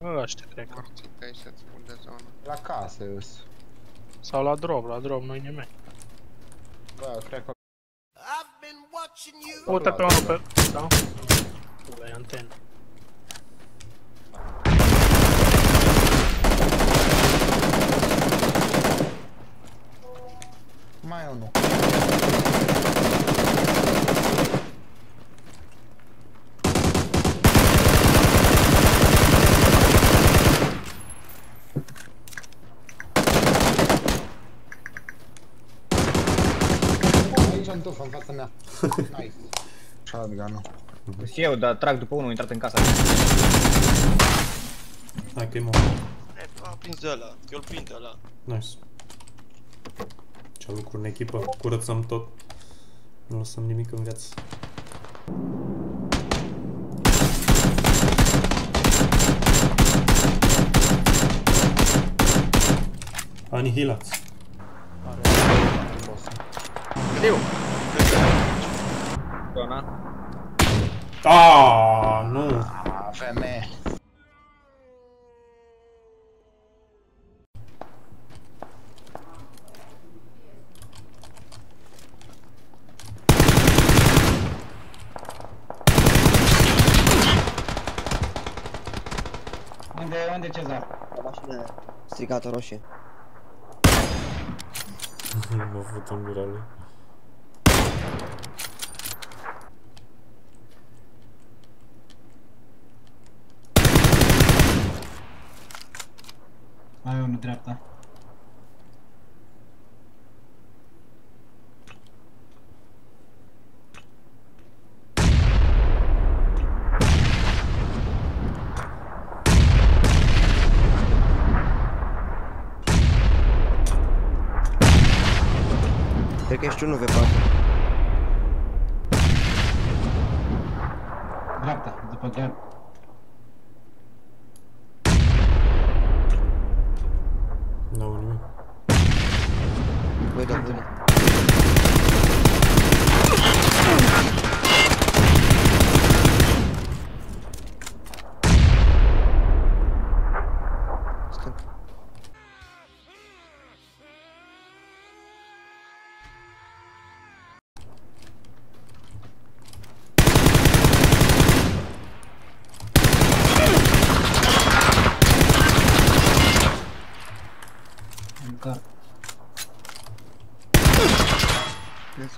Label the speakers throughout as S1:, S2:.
S1: Ăștia, cred că.
S2: Morții tăi să-ți spun de zonă.
S3: La casă îs.
S1: Sau la drop nu-i nimic.
S3: Bă, cred că...
S1: Uite pe unul pe... sau? Ăla e antenă.
S3: Mai e unul. Aici am tuf, în fața mea. Nice. Shotgun-ul.
S4: Și eu, dar trag după unul, intrat în casa.
S5: Hai că-i mă.
S6: A prins de ăla, eu-l prind de ăla.
S5: Nice. Ce lucru în echipă, curățăm tot. Nu lăsăm nimic în viață. Anihilați.
S4: Știu. Zona.
S5: Aaaa, nu.
S3: Femeie.
S4: Unde Cezar?
S7: La mașină strigată roșie.
S5: M-a făcut în gura lui.
S4: Mai unul dreapta.
S7: Cred că ești unul V4.
S4: Dreapta, după gard.
S5: N-au nimic.
S7: Băi, doar bune. Stâng.
S4: Încă.
S7: Vezi?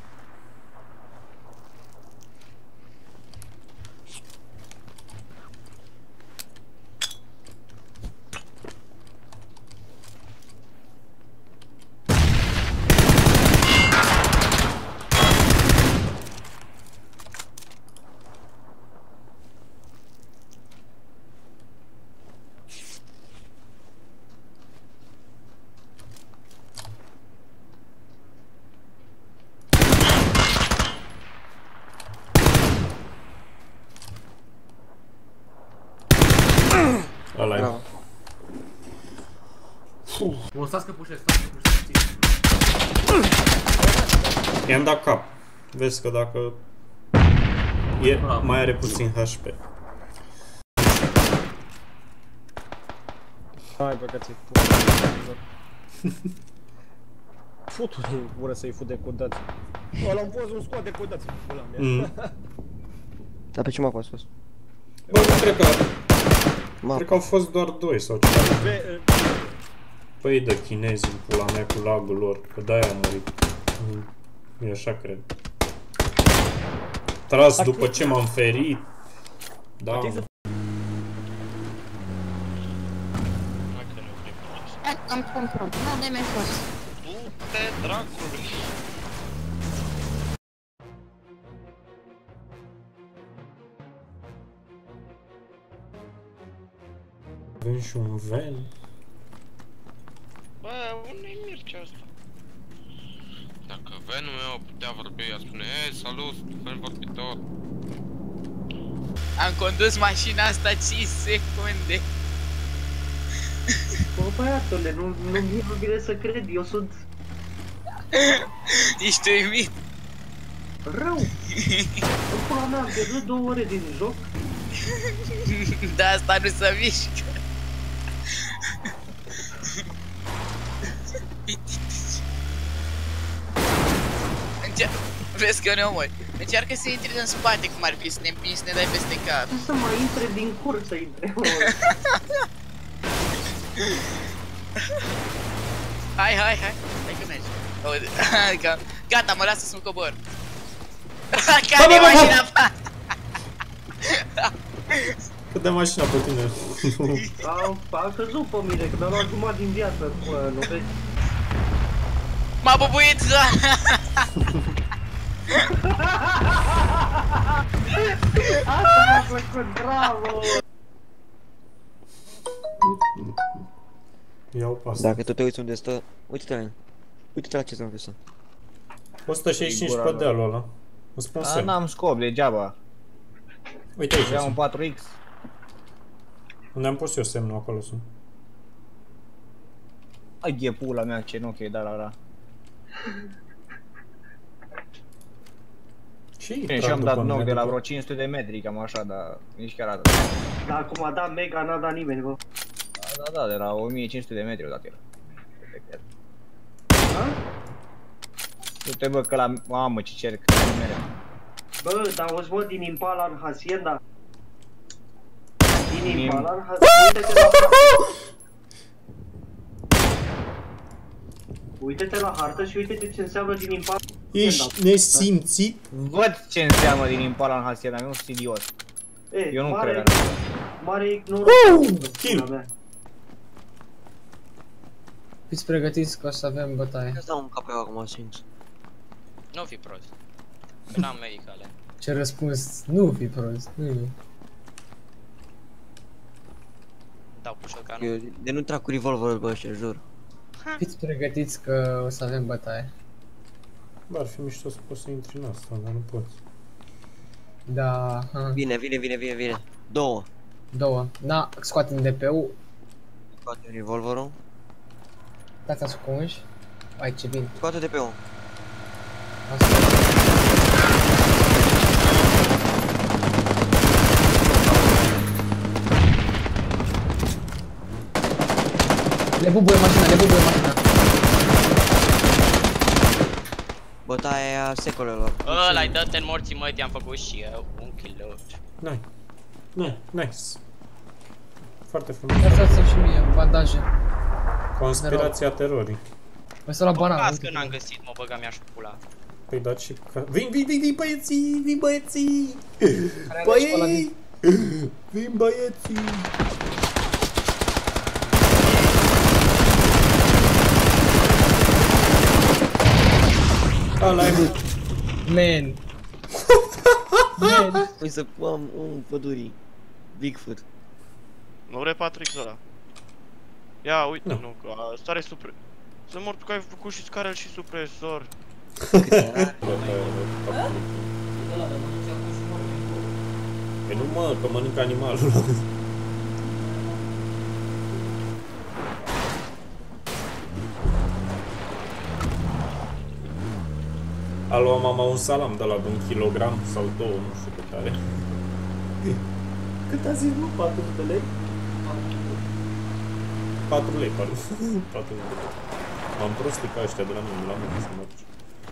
S5: Ăla-i.
S7: Bravo.
S8: O, stați că pușesc, stați că pușesc.
S5: I-am dat cap. Vezi că dacă mai are puțin HP.
S4: Hai bă, că ți-i Futu-i ură să-i fut de codați. Ăla-mi fost un scoat de codați, pula mea.
S7: Dar pe ce mapă a fost?
S5: Bă, nu cred că...
S7: Mapă.
S5: Cred că au fost doar 2 sau ceva. Păi de chinezi în pula mea cu lagul lor, că de-aia am murit. Eu așa cred. Tras după ce m-am ferit. Da, mă.
S9: Am control. Nu, de mai fost.
S6: Du-te, dracului!
S5: Avem și un ven.
S6: Bă, unde-i Mircea asta? Dacă venul meu putea vorbi, ar spune: hei, salut, ven vorbitor.
S10: Am condus mașina asta 5 secunde.
S8: Bă, băiatule, nu vine să cred, eu sunt
S10: Ești uimit?
S8: rău. În pula mea, am pierdut 2 ore din joc
S10: De asta nu se mișcă. Vezi că ne omori. Încearcă să intri în spate cum ar fi, să ne împingi, să ne dai peste cap.
S8: Să mai intre din cur, să intre.
S10: Hai că mergi. Gata, mă lasă să-mi cobor. Cade mașina pa!
S5: Cât mașina pe tine?
S8: A căzut pe mine, că mi-a luat jumătate din viață, nu vezi?
S10: M-a bubuit zona!
S8: Asta mi-a plăcut, bravo!
S5: Iau pe asta.
S7: Dacă tu te uiți unde stă, uite-te la el. Uite-te la ce s-a făcut.
S5: 165 pe dealul ăla. Îți spun semn.
S4: N-am scop, degeaba.
S5: Uite aici.
S4: Ia un 4X.
S5: Unde am pus eu semnul, acolo sunt.
S4: Ai e pula mea, ce nu ok, da la. Și am dat knock de la vreo 500 de metri, cam așa, dar nici chiar atât.
S8: Dar acum a dat mega, n-a dat nimeni, bă.
S4: Da, de la 1500 de metri o dat el. Du-te bă că la... Mamă ce cerc, mereu.
S8: Bă, dar o-ți văd din Impala în Hacienda. Din Impala în Hacienda. Uite-te la hartă și uite-te ce înseamnă din Impala.
S5: Ești nesimțit?
S4: Văd ce înseamnă din Impala în Hacienda, nu sunt idiot. Eu nu cred.
S8: Mare ignorant.
S5: Kill!
S1: Fiți pregătiți că o să avem bătaie.
S7: Îți dau un cap pe acum, sincer.
S10: Nu fi prost. Că n-am medicale.
S1: Ce răspuns? Nu fi prost, nu.
S10: Dau cu șocanul.
S7: De nu trag cu revolverul bă ăștia, jur.
S1: Fiți pregătiți că o să avem bătaie.
S5: Bă, ar fi mișto să poți să intri în asta, dar nu poți.
S1: Da,
S7: Vine. Două. Da,
S1: scoatem DP-ul.
S7: Scoate revolverul.
S1: Dați ascunși. Hai ce bine.
S7: Scoate DP-ul.
S1: Le bubuie mașina.
S7: Bătaia secolelor.
S10: Ăla-i dă-te în morții măi, te-am făcut și eu. Un kill.
S5: Nice. Foarte frumos.
S1: Dați-mi și mie bandaje.
S5: Conspirația terorii.
S1: Mai să la banana.
S10: Las că n-am găsit, mă băga mi-aș pula.
S5: Păi dați și ca... Vin băieții! Vin băieții! Ala-i mult!
S1: Man!
S7: Păi să am un pădurii. Bigfoot.
S6: Nu vrei 4X ăla? Ia, uite, nu, că ăsta are supre... Să mor tu că ai făcut și scarel și supresor.
S5: Păi nu mă, că mănâncă animalul. A luat mama un salam de la 1 kilogram sau 2, nu știu cât are. Cât a zis, mă? 400 lei? 4 lei, pardon. 4 lei. M-am prostit ca ăștia de la mine, la mine să mă duci.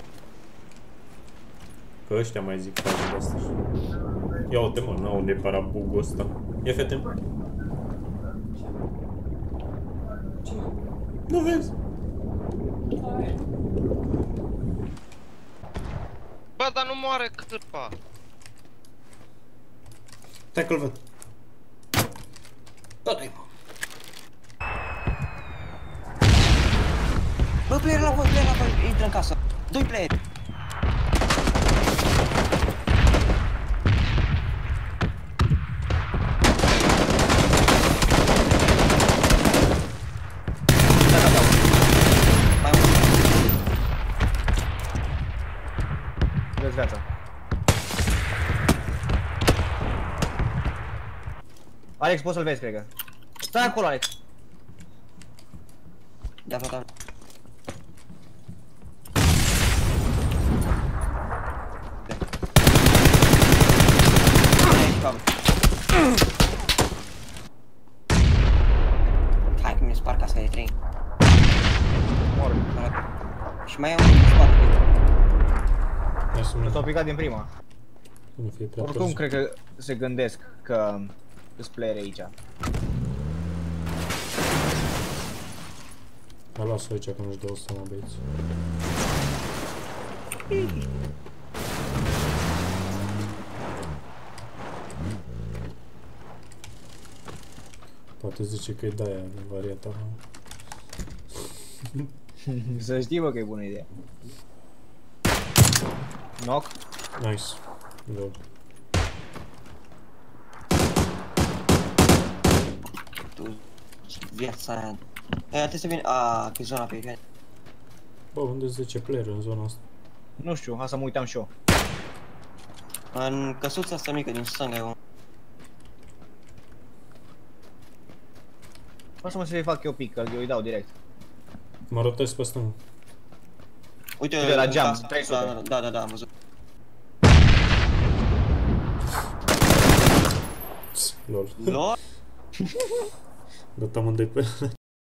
S5: Că ăștia mai zic faze de astea. Ia uite mă, n-aude parabugul ăsta. Ia fete. Nu vezi?
S6: Bă, dar nu moare cârpa.
S5: Stai că-l văd. Da, dai mă.
S7: Bă, player la voi, intră în casă. 2 playeri.
S4: Vezi viața. Alex, poți să-l vezi, cred că. Stai acolo, Alex.
S7: Da, frate.
S2: 3.
S4: Mor.
S2: Și mai e unul în spate.
S5: Hai să
S4: S-au picat din prima.
S5: nu fie prea
S4: Oricum
S5: târziu.
S4: cred că se gândesc că sunt player aici.
S5: Hai, las-o aici că nu-și dau seama, băieți. Poate zice că e de-aia, varianta.
S4: Să știi, bă, că e bună idee. Knock.
S5: Nice. Go.
S2: Tu, viața aia. Trebuie să vin... Aaa, că e zona pe ecran.
S5: Bă, unde 10 player în zona asta?
S4: Nu știu, hai să mă uitam și eu.
S2: În căsuța asta mică din stânga e un...
S4: Lasă-mă să-i fac eu pic, că eu îi dau direct.
S5: Mă rotez pe stânga.
S2: Uite
S4: la
S2: în
S4: geam,
S2: casă.
S4: 300.
S2: Da, am văzut.
S5: Lol.
S2: LOL?
S5: Dat amândoi pe